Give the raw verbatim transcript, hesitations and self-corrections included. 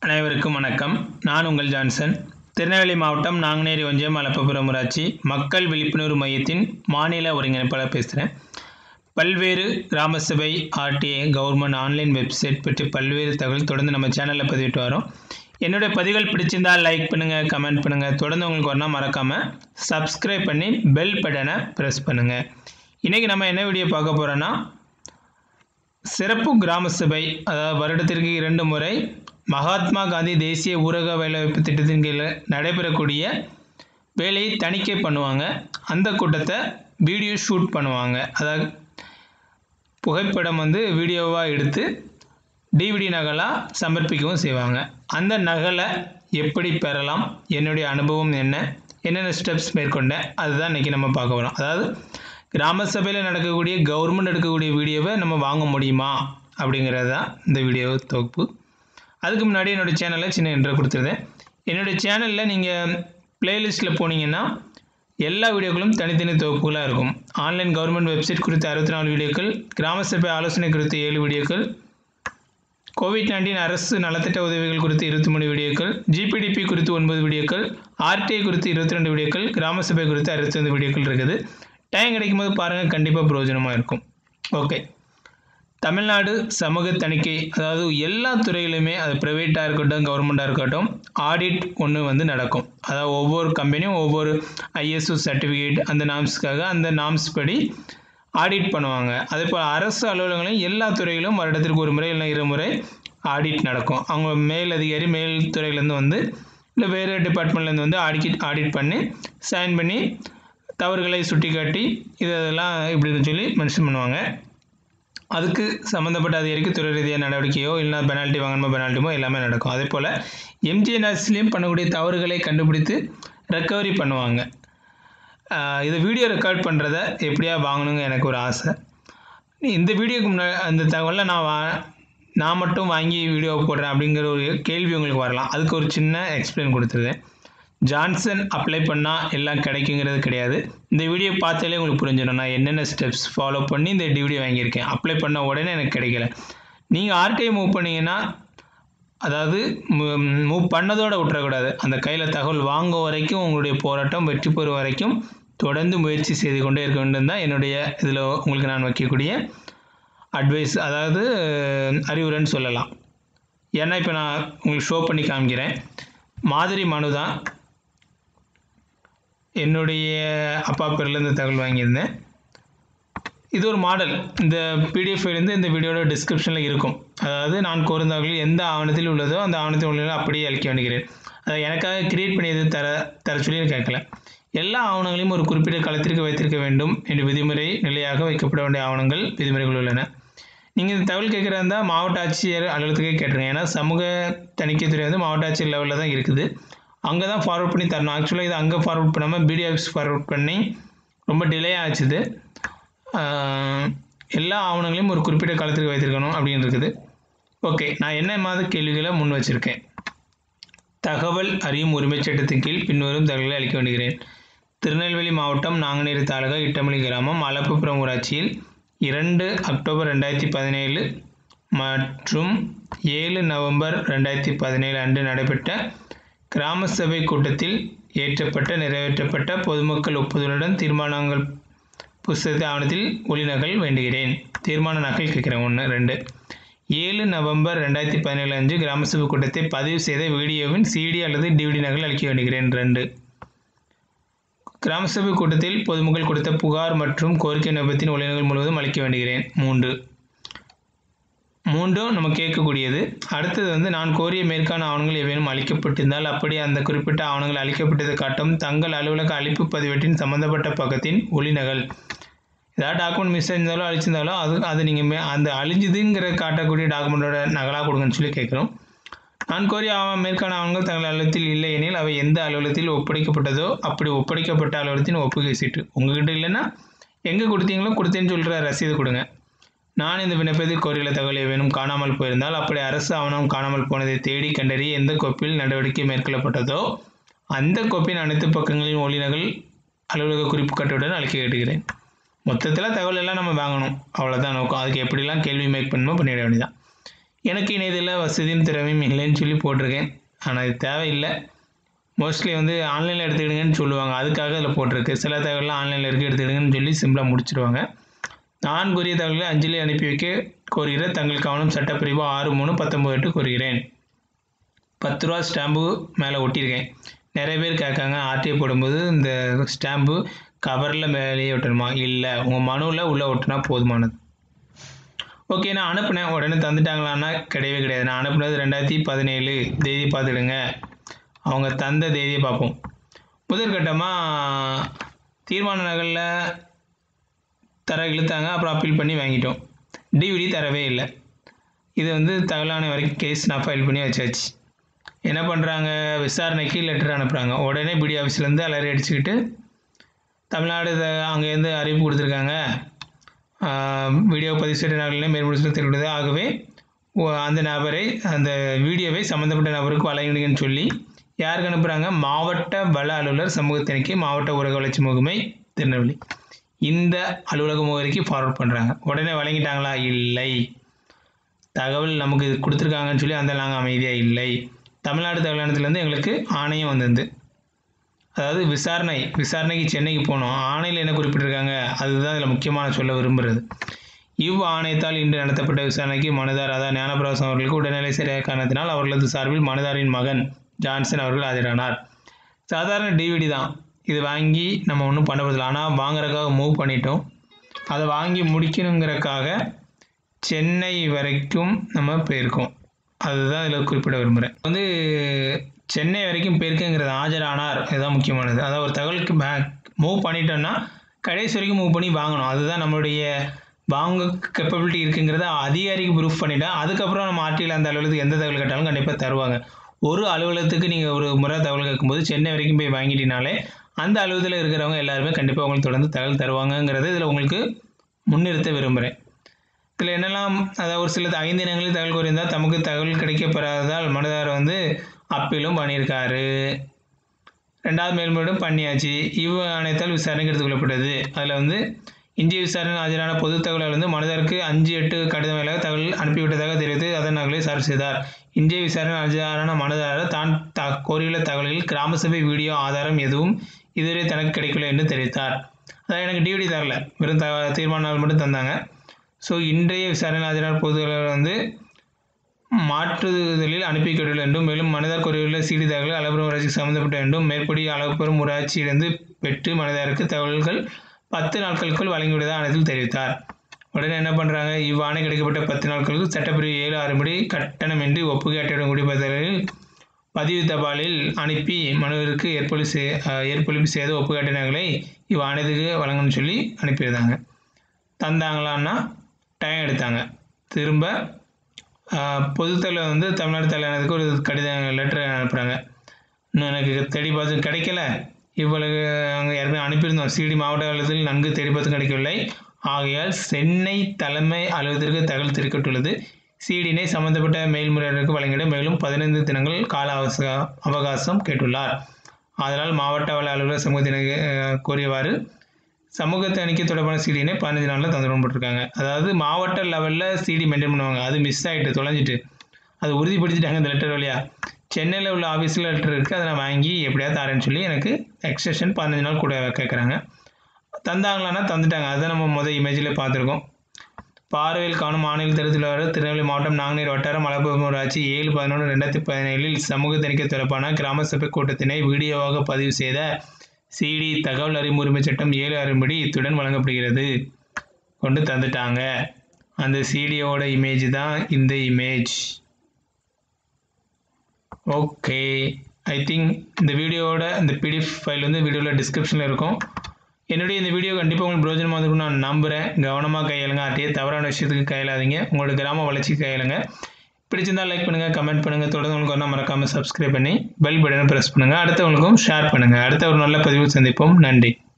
அனைவருக்கும் வணக்கம். நான் உங்கள் ஜான்சன். திருநெல்வேலி மாவட்டம் நாங்குநேரி ஒன்றியம் மலப்புபுரம் ஊராட்சி மக்கள் விழிப்புணர்வு மையத்தின் மாநில ஒருங்கிணைப்பாளர் பேசுகிறேன். பல்வேறு கிராம சபை, ஆர்டிஐ, கவர்மெண்ட் ஆன்லைன் வெப்சைட் பற்றி பல்வேறு தகவல் தொடர்ந்து நம்ம சேனலில் பதிவிட்டு வரோம். என்னுடைய பதிவுகள் பிடிச்சிருந்தால் லைக் பண்ணுங்கள், கமெண்ட் பண்ணுங்கள். தொடர்ந்து உங்களுக்கு வரணும் மறக்காமல் சப்ஸ்கிரைப் பண்ணி பெல் பட்டனை ப்ரெஸ் பண்ணுங்கள். இன்றைக்கி நம்ம என்ன வீடியோ பார்க்க போகிறோன்னா, சிறப்பு கிராம சபை, அதாவது வருடத்திற்கு இரண்டு முறை மகாத்மா காந்தி தேசிய ஊரக வேலைவாய்ப்பு திட்டத்தின் கீழே நடைபெறக்கூடிய வேலையை தணிக்கை பண்ணுவாங்க. அந்த கூட்டத்தை வீடியோ ஷூட் பண்ணுவாங்க. அதாவது புகைப்படம் வந்து வீடியோவாக எடுத்து டிவிடி நகலாக சமர்ப்பிக்கவும் செய்வாங்க. அந்த நகலை எப்படி பெறலாம், என்னுடைய அனுபவம் என்ன, என்னென்ன ஸ்டெப்ஸ் மேற்கொண்டேன், அதுதான் இன்றைக்கி நம்ம பார்க்க போகிறோம். அதாவது கிராம சபையில் நடக்கக்கூடிய கவர்மெண்ட் எடுக்கக்கூடிய வீடியோவை நம்ம வாங்க முடியுமா அப்படிங்கிறது தான் இந்த வீடியோ தொகுப்பு. அதுக்கு முன்னாடி என்னோடய சேனலில் சின்ன இன்ட்ரோ கொடுத்துருந்தேன். என்னுடைய சேனலில் நீங்கள் ப்ளேலிஸ்ட்டில் போனீங்கன்னா எல்லா வீடியோக்களும் தனித்தனி தொகுப்புகளாக இருக்கும். ஆன்லைன் கவர்மெண்ட் வெப்சைட் குறித்த அறுபத்தி நாலு வீடியோக்கள், கிராம சபை ஆலோசனை குறித்த ஏழு வீடியோக்கள், கோவிட் நைன்டீன் அரசு நலத்திட்ட உதவிகள் குறித்து இருபத்தி மூணு வீடியோக்கள், ஜிபிடிபி குறித்து ஒன்பது வீடியோக்கள், ஆர்டிஐ குறித்து இருபத்தி ரெண்டு வீடியோக்கள், கிராம சபை குறித்து அறுபத்தி ஐந்து வீடியோக்கள் இருக்குது. டைம் கிடைக்கும் போது பாருங்கள், கண்டிப்பாக பிரயோஜனமாக இருக்கும். ஓகே, தமிழ்நாடு சமூக தணிக்கை, அதாவது எல்லா துறையிலுமே, அது ப்ரைவேட்டாக இருக்கட்டும் கவர்மெண்ட்டாக இருக்கட்டும், ஆடிட் ஒன்று வந்து நடக்கும். அதாவது ஒவ்வொரு கம்பெனியும் ஒவ்வொரு ஐஎஸ்ஓ சர்டிஃபிகேட், அந்த நாம்ஸ்க்காக அந்த நாம்ஸ் படி ஆடிட் பண்ணுவாங்க. அதே போல் அரசு அலுவலகங்களையும் எல்லா துறையிலும் வருடத்திற்கு ஒரு முறை இல்லை இரு முறை ஆடிட் நடக்கும். அவங்க மேல் அதிகாரி மேல் துறையிலேருந்து வந்து இல்லை வேறு டிபார்ட்மெண்ட்லேருந்து வந்து ஆடிட் ஆடிட் பண்ணி சைன் பண்ணி தவறுகளை சுட்டி காட்டி இதெல்லாம் இப்படின்னு சொல்லி மென்ஷன் பண்ணுவாங்க. அதுக்கு சம்மந்தப்பட்ட அதிகாரிக்கு துறை ரீதியாக நடவடிக்கையோ இல்லைனா பெனால்ட்டி வாங்கணுமோ பெனால்ட்டிமோ எல்லாமே நடக்கும். அதே போல் எம்ஜிஎன்ஆர்சிலையும் பண்ணக்கூடிய தவறுகளை கண்டுபிடித்து ரெக்கவரி பண்ணுவாங்க. இதை வீடியோ ரெக்கார்ட் பண்ணுறத எப்படியா வாங்கணுங்க எனக்கு ஒரு ஆசை. இந்த வீடியோக்கு முன்னாடி அந்த தகவலை நான் வா நான் மட்டும் வாங்கி வீடியோ போடுறேன் அப்படிங்கிற ஒரு கேள்வி உங்களுக்கு வரலாம். அதுக்கு ஒரு சின்ன எக்ஸ்பிளைன் கொடுத்துருந்தேன். ஜான்சன் அப்ளை பண்ணால் எல்லாம் கிடைக்குங்கிறது கிடையாது. இந்த வீடியோ பார்த்தாலே உங்களுக்கு புரிஞ்சிடும் நான் என்னென்ன ஸ்டெப்ஸ் ஃபாலோ பண்ணி இந்த டிவிடி வாங்கியிருக்கேன். அப்ளை பண்ண உடனே எனக்கு கிடைக்கல. நீங்கள் ஆர்டிஐ மூவ் பண்ணிங்கன்னா, அதாவது மூவ் பண்ணதோடு விட்டுறக்கூடாது. அந்த கையில் தகவல் வாங்கும் வரைக்கும் உங்களுடைய போராட்டம் வெற்றி பெறும் வரைக்கும் தொடர்ந்து முயற்சி செய்து கொண்டே இருக்க வேண்டும் தான் என்னுடைய இதில் உங்களுக்கு நான் வைக்கக்கூடிய அட்வைஸ், அதாவது அறிவுரைன்னு சொல்லலாம். ஏன்னா இப்போ நான் உங்களுக்கு ஷோ பண்ணி காமிக்கிறேன். மாதிரி மனு தான், என்னுடைய அப்பா பேரில் இந்த தகவல் வாங்கியிருந்தேன். இது ஒரு மாடல். இந்த பிடிஎஃப் இருந்து இந்த வீடியோட டிஸ்கிரிப்ஷனில் இருக்கும். அதாவது நான் கோரும் தகவல் எந்த ஆவணத்தில் உள்ளதோ அந்த ஆவணத்தில் உள்ள அப்படியே அளிக்க வேண்டுகிறேன். அதை எனக்காக கிரியேட் பண்ணியது தர தர சொல்லி கேட்கல. எல்லா ஆவணங்களையும் ஒரு குறிப்பிட்ட காலத்திற்கு வைத்திருக்க வேண்டும் என்று விதிமுறை நிலையாக வைக்கப்பட வேண்டிய ஆவணங்கள் விதிமுறைகள் உள்ளன. நீங்கள் இந்த தகவல் கேட்குறா இருந்தால் மாவட்ட ஆட்சியர் அலுவலகத்துக்கே கேட்டுருங்க. ஏன்னா சமூக தணிக்கைத்துறை வந்து மாவட்ட ஆட்சியர் லெவலில் தான் இருக்குது. அங்கே தான் ஃபார்வர்ட் பண்ணி தரணும். ஆக்சுவலாக இது அங்கே ஃபார்வர்ட் பண்ணாமல் பிடிஓ ஆஃபீஸ் ஃபார்வர்ட் பண்ணி ரொம்ப டிலே ஆச்சுது. எல்லா ஆவணங்களையும் ஒரு குறிப்பிட்ட காலத்திற்கு வைத்திருக்கணும் அப்படின்னு இருக்குது. ஓகே, நான் என்ன மாதிரி கேள்விகளை முன் வச்சுருக்கேன். தகவல் அறியும் உரிமைச் சட்டத்தின் கீழ் பின்வரும் தகவல்களை அளிக்க வேண்டுகிறேன். திருநெல்வேலி மாவட்டம் நாங்குநேரி தாலுகா இட்டமலி கிராமம் மலப்புபுரம் ஊராட்சியில் இரண்டு அக்டோபர் ரெண்டாயிரத்தி பதினேழு மற்றும் ஏழு நவம்பர் ரெண்டாயிரத்தி பதினேழு அன்று நடைபெற்ற கிராம சபை கூட்டத்தில் ஏற்றப்பட்ட நிறைவேற்றப்பட்ட பொதுமக்கள் ஒப்புதலுடன் தீர்மானங்கள் புஸ்தகத்தை ஆவணத்தில் ஒளிநகல் வேண்டுகிறேன். தீர்மான நகல் கேட்குறேன். ஒன்று ரெண்டு ஏழு நவம்பர் ரெண்டாயிரத்தி பதினேழு அன்று கிராம சபை கூட்டத்தை பதிவு செய்த வீடியோவின் சிடி அல்லது டிவிடி நகல் அளிக்க வேண்டுகிறேன். ரெண்டு கிராம சபை கூட்டத்தில் பொதுமக்கள் கொடுத்த புகார் மற்றும் கோரிக்கை விண்ணப்பத்தின் ஒளிநகல் முழுவதும் அளிக்க வேண்டுகிறேன். மூன்று மூன்றும் நம்ம கேட்கக்கூடியது. அடுத்தது வந்து நான் கோரிய மேற்கான ஆவணங்கள் ஏதேனும் அளிக்கப்பட்டிருந்தால் அப்படி அந்த குறிப்பிட்ட ஆவணங்கள் அளிக்கப்பட்டதை காட்டும் தங்கள் அலுவலக அளிப்பு பதிவேட்டின் சம்பந்தப்பட்ட பக்கத்தின் ஒளிநகல். ஏதாவது டாக்குமெண்ட் மிஸ் ஆயிருந்தாலோ அழிச்சிருந்தாலோ அது அது நீங்கள் மே அந்த அழிஞ்சுதுங்கிற காட்டக்கூடிய டாக்குமெண்ட்டோட நகலாக கொடுங்கன்னு சொல்லி கேட்குறோம். நான் கோரிய மேற்கான ஆவணங்கள் தங்கள் அலுவலகத்தில் இல்லை எனில் அவை எந்த அலுவலகத்தில் ஒப்படைக்கப்பட்டதோ அப்படி ஒப்படைக்கப்பட்ட அலுவலகத்தின் ஒப்புகை சீட்டு. உங்கள்கிட்ட இல்லைன்னா எங்கே கொடுத்தீங்களோ கொடுத்தேன்னு சொல்கிற ரசீது கொடுங்க. நான் இந்த விண்ணப்பத்தில் கோரியுள்ள தகவல் ஏதேனும் காணாமல் போயிருந்தால் அப்படி அரசு ஆவணம் காணாமல் போனதை தேடி கண்டறிய எந்த கோப்பில் நடவடிக்கை மேற்கொள்ளப்பட்டதோ அந்த கோப்பின் அனைத்து பக்கங்களின் ஒளிநகல் அலுவலக குறிப்பு கட்டுடன் அளிக்க கேட்டுக்கிறேன். மொத்தத்தில் தகவல் எல்லாம் நம்ம வாங்கணும், அவ்வளோதான் நோக்கம். அதுக்கு எப்படிலாம் கேள்வி மேக் பண்ணணுமோ பண்ணிட வேண்டியதான். எனக்கு இணையதள வசதியும் திறமையும் இல்லைன்னு சொல்லி போட்டிருக்கேன். ஆனால் இது தேவையில்லை. மோஸ்ட்லி வந்து ஆன்லைனில் எடுத்துக்கிடுங்கன்னு சொல்லுவாங்க. அதுக்காக அதில் போட்டிருக்கு. சில தகவலாம் ஆன்லைனில் இருக்குது எடுத்துக்கிடுங்கன்னு சொல்லி சிம்பிளாக முடிச்சிடுவாங்க. நான் கூறிய தகவல்களை அஞ்சலி அனுப்பி வைக்க கோருகிற தங்கள் கவனம் சட்டப்பிரிவு ஆறு மூணு பத்தொம்பது எட்டு கோருகிறேன். பத்து ரூபா ஸ்டாம்பு மேலே ஒட்டியிருக்கேன். நிறைய பேர் கேட்காங்க, ஆர்டிஐ போடும்போது இந்த ஸ்டாம்பு கவரில் மேலேயே ஒட்டணுமா? இல்லை, உங்கள் மனுவில் உள்ளே ஒட்டினா போதுமானது. ஓகே, நான் அனுப்புனேன், உடனே தந்துட்டாங்களான்னா கிடையவே கிடையாது. நான் அனுப்புனது ரெண்டாயிரத்தி பதினேழு தேதி பார்த்துடுங்க. அவங்க தந்த தேதியை பார்ப்போம். முதற்கட்டமாக தீர்மான நகலில் தர இழுத்தாங்க. அப்புறம் அப்பீல் பண்ணி வாங்கிட்டோம். டிவிடி தரவே இல்லை. இது வந்து தகவலான வரைக்கும் கேஸ் நான் ஃபைல் பண்ணி வச்சாச்சு. என்ன பண்ணுறாங்க, விசாரணைக்கு லெட்டர் அனுப்புகிறாங்க. உடனே பிடி ஆஃபீஸ்லேருந்து அலறி அடிச்சுக்கிட்டு தமிழ்நாடு அங்கேருந்து அறிவிப்பு கொடுத்துருக்காங்க, வீடியோ பதிவு செய்கிற நகலில் மேல்முடிச்சில் தெரிவித்தது. ஆகவே அந்த நபரை அந்த வீடியோவை சம்மந்தப்பட்ட நபருக்கு வழங்கிடுங்கன்னு சொல்லி யாருக்கு அனுப்புகிறாங்க, மாவட்ட வள அலுவலர் சமூகத்தினைக்கு மாவட்ட ஊரக வளர்ச்சி முகமை திருநெல்வேலி இந்த அலுவலக முகவரிக்கு ஃபார்வர்ட் பண்ணுறாங்க. உடனே வழங்கிட்டாங்களா? இல்லை. தகவல் நமக்கு கொடுத்துருக்காங்கன்னு சொல்லி அந்த நாங்கள் அமைதியாக இல்லை. தமிழ்நாடு தகவல் ஆணையத்திலேருந்து எங்களுக்கு ஆணையம் வந்திருந்து, அதாவது விசாரணை விசாரணைக்கு சென்னைக்கு போனோம். ஆணையில் என்ன குறிப்பிட்டிருக்காங்க அதுதான் இதில் முக்கியமான சொல்ல விரும்புகிறது. இவ் ஆணையத்தால் இன்று நடத்தப்பட்ட விசாரணைக்கு மனுதார் அதாவது ஞானபிரகாசம் அவர்களுக்கு உடல்நிலை சரியாக காரணத்தினால் அவர்களது சார்பில் மனுதாரின் மகன் ஜான்சன் அவர்கள் ஆஜரானார். சாதாரண டிவிடி தான் இது, வாங்கி நம்ம ஒன்றும் பண்ண போதில்லை. ஆனால் வாங்குறதுக்காக மூவ் பண்ணிட்டோம். அதை வாங்கி முடிக்கணுங்கிறக்காக சென்னை வரைக்கும் நம்ம போயிருக்கோம். அதுதான் இதில் குறிப்பிட விரும்புகிறேன். வந்து சென்னை வரைக்கும் போயிருக்குங்கிறது ஆஜரானார், இதுதான் முக்கியமானது. அதாவது ஒரு தகவலுக்கு பேக் மூவ் பண்ணிட்டோன்னா கடைசி வரைக்கும் மூவ் பண்ணி வாங்கணும். அதுதான் நம்மளுடைய வாங்க கேப்பபிலிட்டி இருக்குங்கிறத அதிகாரிக்கு ப்ரூஃப் பண்ணிட்டா அதுக்கப்புறம் நம்ம ஆர்டியில் அந்த அலுவலகத்துக்கு எந்த தகவல் கேட்டாலும் கண்டிப்பாக தருவாங்க. ஒரு அலுவலகத்துக்கு நீங்கள் ஒரு முறை தகவல் கேட்கும்போது சென்னை வரைக்கும் போய் வாங்கிட்டீங்கனாலே அந்த அலுவலகத்தில் இருக்கிறவங்க எல்லாருமே கண்டிப்பாக உங்களுக்கு தொடர்ந்து தகவல் தருவாங்கங்கிறது இதில் உங்களுக்கு முன்னிறுத்த விரும்புகிறேன். இதில் என்னெல்லாம், அதாவது ஒரு சில ஐந்து தினங்களில் தகவல் கோரியிருந்தால் தமக்கு தகவல் கிடைக்கப்பெறாததால் மனுதாரர் வந்து அப்பீலும் பண்ணியிருக்காரு. ரெண்டாவது மேல்முறையீடும் பண்ணியாச்சு. இவ் ஆணையத்தால் விசாரணைக்கு எடுத்துக்கொள்ளப்பட்டது. அதில் வந்து இந்திய விசாரணை ஆஜரான பொது தகவல் வந்து மனுதாருக்கு அஞ்சு எட்டு கடிதம் மேலாக தகவல் அனுப்பிவிட்டதாக தெரிவித்து அதன் நகலை சார்ஜ் செய்தார். இந்திய விசாரணை ஆஜரான மனுதாரர் தான் த கோரியுள்ள தகவல்களில் கிராம சபை வீடியோ ஆதாரம் எதுவும் இதுவரை தனக்கு கிடைக்கல என்று தெரிவித்தார். அதாவது எனக்கு டிவிடி தரல, வெறும் த தீர்மான நாள் மட்டும் தந்தாங்க. ஸோ இன்றைய விசாரணை ஆஜரான பொது தகவல் வந்து மாற்றுதலில் அனுப்பி கேட்டுள்ள என்றும், மேலும் மனிதர் கோரியுள்ள சிடி தகவல்கள் அளபெரும் ஊராட்சிக்கு சம்பந்தப்பட்ட என்றும் மேற்படி அளபெரும் ஊராட்சியிலிருந்து பெற்று மனிதருக்கு தகவல்கள் பத்து நாட்களுக்குள் வழங்கிவிட்டதாக ஆணையத்தில் தெரிவித்தார். உடனே என்ன பண்ணுறாங்க, இவ்வாணை கிடைக்கப்பட்ட பத்து நாட்களுக்கு சட்டப்பிரிவு ஏழு ஆறுபடி கட்டணமின்றி ஒப்புகை அட்டையுடன் கூடிய பதில்களில் பதிவு தபாலில் அனுப்பி மனுவிற்கு ஏற்பொழி ஏற்பொழிப்பு செய்த ஒப்புகை அட்டை நகலை இவ்வாணையத்துக்கு வழங்கணும்னு சொல்லி அனுப்பியிருந்தாங்க. தந்தாங்களான்னா டைம் எடுத்தாங்க. திரும்ப பொதுத்தலை வந்து தமிழ்நாடு தலைநகருக்கு ஒரு கடிதம் லெட்டர் அனுப்புகிறாங்க. இன்னும் எனக்கு தேடி பார்த்து கிடைக்கல, இவ்வளவு அங்கே யாருமே அனுப்பியிருந்தோம், சிடி மாவட்ட அலுவலகத்தில் நன்கு தேடி பார்த்து கிடைக்கவில்லை, ஆகையால் சென்னை தலைமை அலுவலகத்திற்கு தகவல் தெரிவிக்கப்பட்டுள்ளது. சிடினை சம்பந்தப்பட்ட மேல்முறையீடுக்கு வழங்கிட மேலும் பதினைந்து தினங்கள் கால அவச அவகாசம் கேட்டுள்ளார். அதனால் மாவட்ட வள அலுவலர் சமூகத்தினருக்கு கோரியவாறு சமூகத்தை அணிக்க தொடர்பான சிடினை பதினஞ்சு நாளில் தந்துடும் போட்டிருக்காங்க. அதாவது மாவட்ட லெவலில் சிடி மெயின்டைன் பண்ணுவாங்க. அது மிஸ் ஆகிட்டு தொலைஞ்சிட்டு அது உறுதிப்படுத்திட்டாங்க இந்த லெட்டர் வழியா. சென்னையில் உள்ள ஆஃபீஸில் லெட்டர் இருக்குது, அதை நான் வாங்கி எப்படியாவது தரேன்னு சொல்லி எனக்கு எக்ஸ்டென்ஷன் பதினஞ்சு நாள் கூட கேட்குறாங்க. தந்தாங்களான்னா தந்துட்டாங்க. அதை நம்ம முதல் இமேஜில் பார்த்துருக்கோம். பார்வையில் காணும் மாநில தெரிவித்துள்ளவர் திருநெல்வேலி மாவட்டம் நாங்குநேரி வட்டாரம் மலப்புரம் ஊராட்சி ஏழு பதினொன்று ரெண்டாயிரத்தி பதினேழில் சமூக தணிக்கை தொடர்பான கிராம சபை கூட்டத்தினை வீடியோவாக பதிவு செய்த சிடி தகவல் அறியும் உரிமை சட்டம் ஏழு அறிவுபடி இத்துடன் வழங்கப்படுகிறது கொண்டு தந்துட்டாங்க. அந்த சிடியோட இமேஜ் தான் இந்த இமேஜ். ஓகே, ஐ திங்க் இந்த வீடியோவோட இந்த பிடிஎஃப் ஃபைல் வந்து வீடியோவில் டிஸ்கிரிப்ஷனில் இருக்கும். என்னுடைய இந்த வீடியோ கண்டிப்பாக உங்களுக்கு பிரோஜனமாக இருக்கும்னு நான் நம்புகிறேன். கவனமாக கையாளுங்க, அட்டையே தவறான விஷயத்துக்கு கையாளாதீங்க. உங்களோட கிராம வளர்ச்சிக்கு கையாளுங்க. பிடிச்சிருந்தால் லைக் பண்ணுங்கள், கமெண்ட் பண்ணுங்கள், தொடர்ந்து உங்களுக்கு ஒன்றா மறக்காமல் சப்ஸ்கிரைப் பண்ணி பெல் பட்டனை ப்ரெஸ் பண்ணுங்கள். அடுத்தவங்களுக்கும் ஷேர் பண்ணுங்கள். அடுத்த ஒரு நல்ல பதிவு சந்திப்போம். நன்றி.